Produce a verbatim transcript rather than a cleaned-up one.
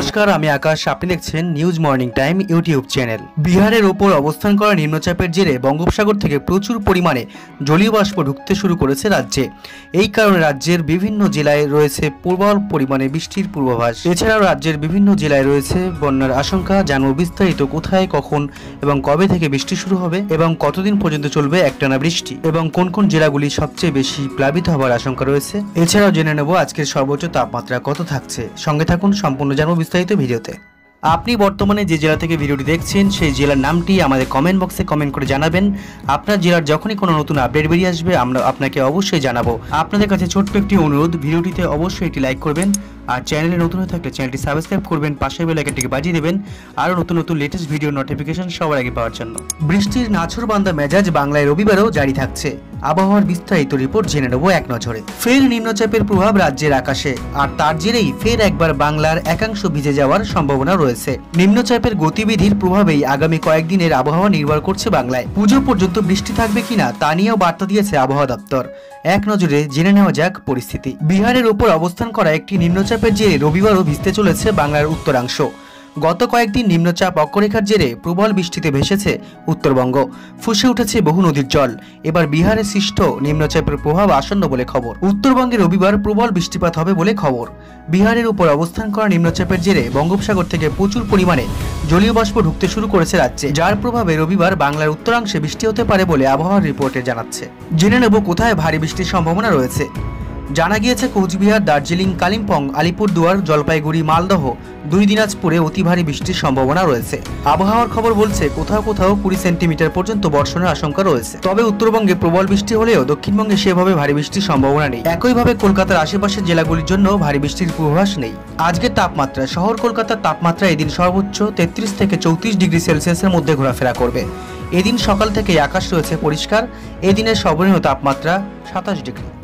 নমস্কার, আমি আকাশ। আপনি দেখছেন news morning time YouTube channel. বিহারের ওপর অবস্থান করা নিম্নচাপের জেরে বঙ্গোপসাগর থেকে প্রচুর পরিমাণে জলীয় বাষ্প ঢুকতে শুরু করেছে রাজ্যে। এই কারণে রাজ্যের বিভিন্ন জেলায় রয়েছে প্রবল পরিমাণে বৃষ্টির পূর্বাভাস। এছাড়াও রাজ্যের বিভিন্ন জেলায় রয়েছে বন্যার আশঙ্কা। জানবো বিস্তারিত কোথায়, কখন এবং কবে থেকে বৃষ্টি শুরু হবে এবং কতদিন পর্যন্ত চলবে একটানা বৃষ্টি এবং কোন কোন জেলাগুলি সবচেয়ে বেশি প্লাবিত হওয়ার আশঙ্কা রয়েছে। এছাড়াও জেনে নেব আজকের সর্বোচ্চ তাপমাত্রা কত থাকছে। সঙ্গে থাকুন, সম্পূর্ণ জানবো বিস্তারিত ভিডিওতে। আপনি বর্তমানে যে জেলা থেকে ভিডিওটি দেখছেন সেই জেলার নামটি আমাদের কমেন্ট বক্সে কমেন্ট করে জানাবেন। আপনার জেলার যখনই কোনো নতুন আপডেট বেরিয়ে আসবে আমরা আপনাকে অবশ্যই জানাবো। আপনাদের কাছে ছোট্ট একটি অনুরোধ, ভিডিওটিতে অবশ্যই একটি লাইক করবেন আর চ্যানেলে নতুন হয়ে থাকলে চ্যানেলটি সাবস্ক্রাইব করবেন, পাশের বেল আইকনটিকে বাজিয়ে দেবেন আরও নতুন নতুন লেটেস্ট ভিডিও নোটিফিকেশন সবার আগে পাওয়ার জন্য। বৃষ্টির নাছোড়বান্দা মেজাজ বাংলায় রবিবারও জারি থাকছে। আবহাওয়ার বিস্তারিত রিপোর্ট জেনে নেব এক নজরে। ফের নিম্নচাপের প্রভাব রাজ্যের আকাশে, আর তার জেরেই ফের একবার বাংলার একাংশ ভিজে যাওয়ার সম্ভাবনা রয়েছে। নিম্নচাপের গতিবিধির প্রভাবেই আগামী কয়েকদিনের আবহাওয়া নির্ভর করছে বাংলায়। পুজো পর্যন্ত বৃষ্টি থাকবে কিনা তা নিয়েও বার্তা দিয়েছে আবহাওয়া দপ্তর। এক নজরে জেনে নেওয়া যাক পরিস্থিতি। বিহারের উপর অবস্থান করা একটি নিম্নচাপের জেরে রবিবারও ভিজতে চলেছে বাংলার উত্তরাংশ। গত কয়েকদিন নিম্নচাপ অক্ষরেখার জেরে প্রবল বৃষ্টিতে ভেসেছে উত্তরবঙ্গ। ফুসে উঠেছে বহু নদীর জল। এবার বিহারে সৃষ্ট নিম্নচাপের প্রভাব আসন্ন বলে খবর। উত্তরবঙ্গে রবিবার প্রবল বৃষ্টিপাত হবে বলে খবর। বিহারের উপর অবস্থান করা নিম্নচাপের জেরে বঙ্গোপসাগর থেকে প্রচুর পরিমাণে জলীয় বাষ্প ঢুকতে শুরু করেছে রাজ্যে, যার প্রভাবে রবিবার বাংলার উত্তরাংশে বৃষ্টি হতে পারে বলে আবহাওয়ার রিপোর্টে জানাচ্ছে। জেনে নেব কোথায় ভারী বৃষ্টির সম্ভাবনা রয়েছে। জানা গিয়েছে কোচবিহার, দার্জিলিং, কালিম্পং, আলিপুরদুয়ার, জলপাইগুড়ি, মালদহ, দুই দিনাজপুরে অতি ভারী বৃষ্টির সম্ভাবনা রয়েছে। আবহাওয়ার খবর বলছে কোথাও কোথাও কুড়ি সেন্টিমিটার পর্যন্ত বর্ষণের আশঙ্কা রয়েছে। তবে উত্তরবঙ্গে প্রবল বৃষ্টি হলেও দক্ষিণবঙ্গে সেভাবে ভারী বৃষ্টির সম্ভাবনা নেই। একইভাবে কলকাতার আশেপাশের জেলাগুলির জন্য ভারী বৃষ্টির পূর্বাভাস নেই। আজকের তাপমাত্রা, শহর কলকাতার তাপমাত্রা এদিন সর্বোচ্চ তেত্রিশ থেকে চৌত্রিশ ডিগ্রি সেলসিয়াসের মধ্যে ঘোরাফেরা করবে। এদিন সকাল থেকে আকাশ রয়েছে পরিষ্কার। এদিনের সর্বনিম্ন তাপমাত্রা সাতাশ ডিগ্রি।